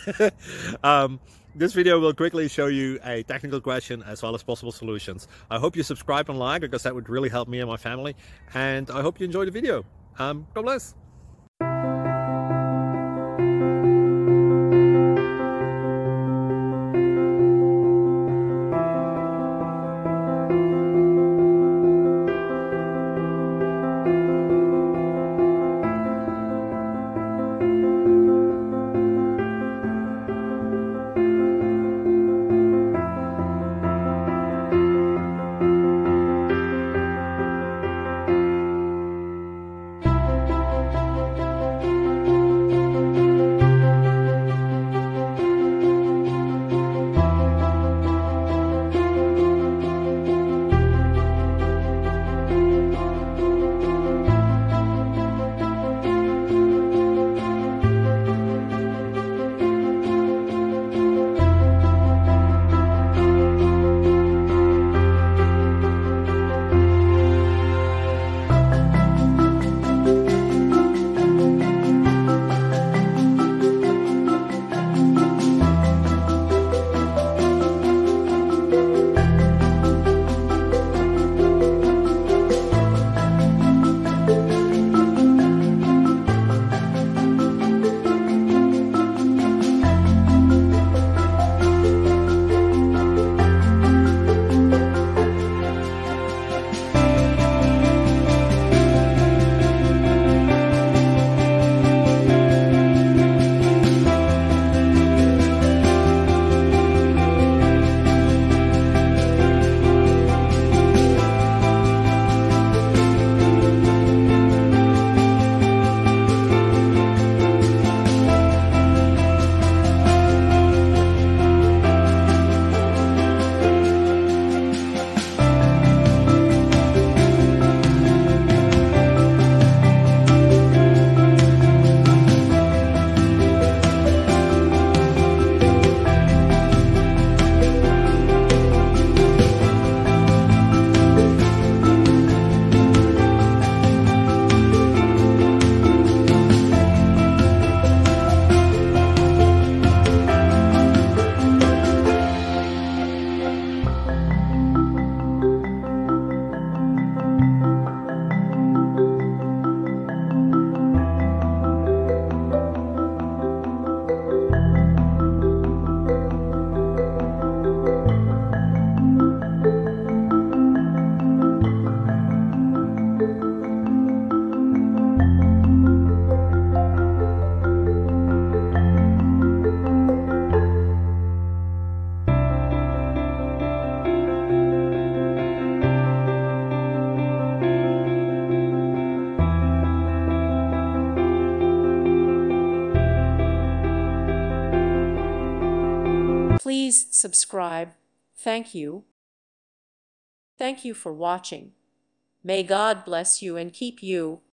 This video will quickly show you a technical question as well as possible solutions. I hope you subscribe and like, because that would really help me and my family. And I hope you enjoy the video. God bless. Please subscribe. Thank you. Thank you for watching. May God bless you and keep you.